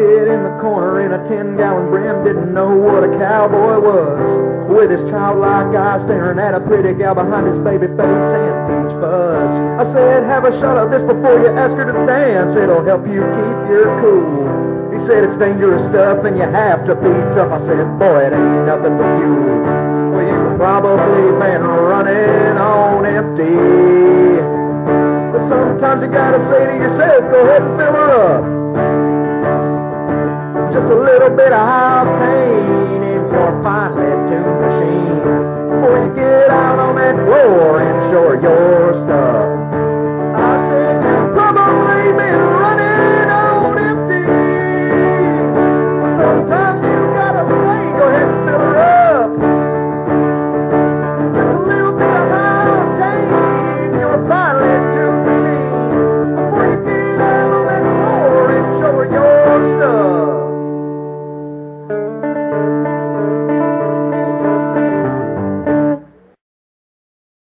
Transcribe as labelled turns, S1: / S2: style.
S1: kid in the corner in a 10-gallon brim didn't know what a cowboy was, with his childlike eyes staring at a pretty gal behind his baby face and peach fuzz. I said, have a shot of this before you ask her to dance. It'll help you keep your cool. He said, it's dangerous stuff and you have to be tough. I said, boy, it ain't nothing but fuel. Well, you've probably been running on empty. But sometimes you gotta say to yourself, go ahead and fill her up. Just a little bit of octane in your finely tuned machine before you get out on that floor and show her your